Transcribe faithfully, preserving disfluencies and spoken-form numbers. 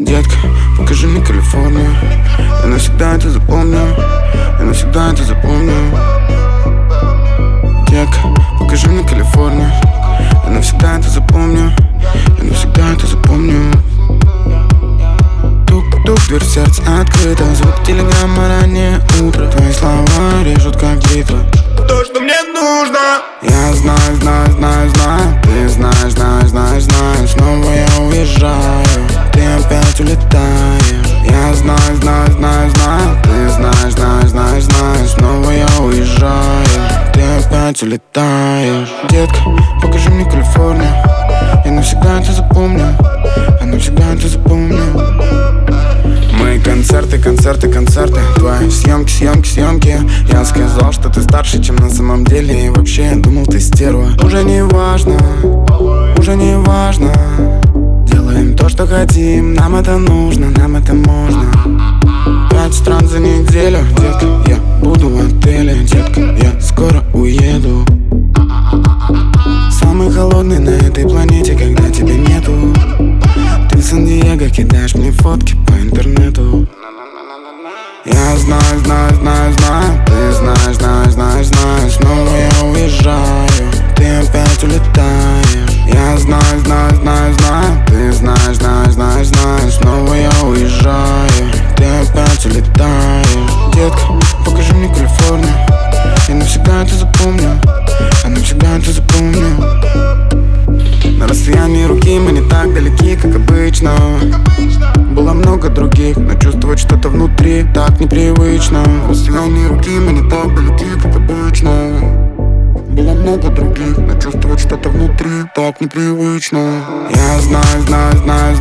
Детка, покажи мне Калифорнию. Я навсегда это запомню. Я навсегда это запомню. Детка, покажи мне Калифорнию. Я навсегда это запомню. Я навсегда это запомню. Тук-тук, дверь сердца открыта. Звук телеграмма, раннее утро. Твои слова режут как бритва. То, что мне нужно. Я знаю, знаю, знаю, знаю. Ты знаешь, знаешь, знаешь, знаешь. Снова я уезжаю, ты опять улетаешь. Я знаю, знаю, знаю, знаю. Ты знаешь, знаешь, знаешь, знаешь. Снова я уезжаю, ты опять улетаешь. Детка, покажи мне Калифорнию. Я навсегда это запомню. Я навсегда это запомню. Мои концерты, концерты, концерты. Твои съемки, съемки, съемки. Я сказал, что ты старше, чем на самом деле. И вообще я думал, ты стерва. Уже не важно, уже не важно. Делаем то, что хотим. Нам это нужно, нам это можно. Пять стран за неделю, детка. Я буду в отеле, детка. Я скоро уеду. Самый холодный на этой планете, когда тебя нету. Ты в Сан-Диего кидаешь мне фотки по интернету. Я знаю, знаю, знаю, знаю. Ты знаешь, знаешь, знаешь, знаешь. Снова я уезжаю, ты опять улетаешь. Я знаю, знаю, знаю, знаю. Ты знаешь, знаешь, знаешь, знаешь. Снова я уезжаю, ты опять улетаешь. Детка, покажи мне Калифорнию. Я навсегда это запомню. Я навсегда это запомню. На расстоянии руки мы не так далеки, как обычно. Было много других, но чувствовать что-то внутри так непривычно. На расстоянии руки мы не так далеки, как обычно. Было много других, но чувствовать что-то внутри так непривычно. Я знаю, знаю, знаю,